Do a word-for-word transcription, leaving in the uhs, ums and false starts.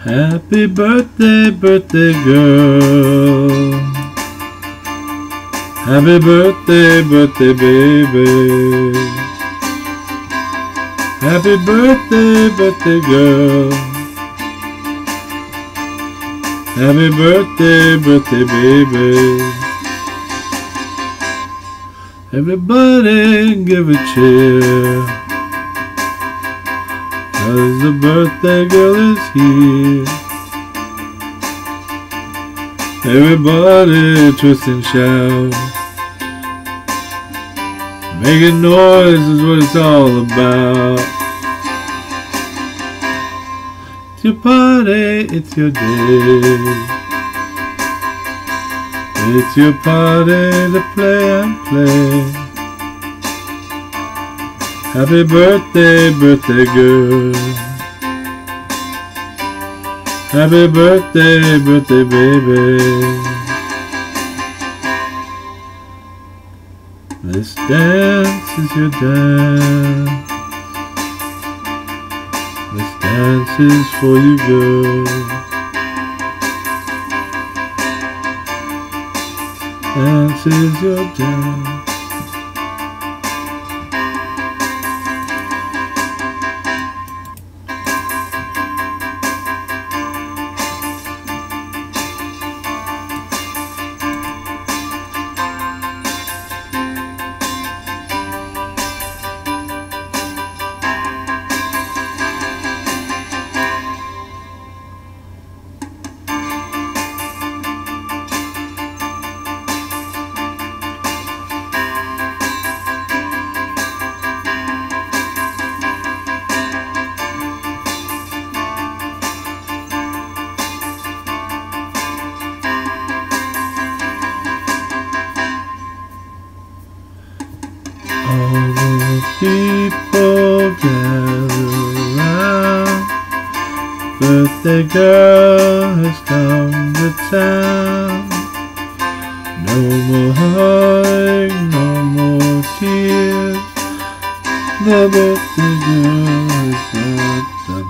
Happy birthday, birthday girl. Happy birthday, birthday baby. Happy birthday, birthday girl. Happy birthday, birthday baby. Everybody give a cheer, 'cause the birthday girl is here. Everybody twist and shout, making noise is what it's all about. It's your party, it's your day. It's your party to play and play. Happy birthday, birthday girl. Happy birthday, birthday baby. This dance is your dance. This dance is for you, girl. Dance is your dance. All the people gather round. Birthday girl has come to town. No more hugging, no more tears. The birthday girl has got the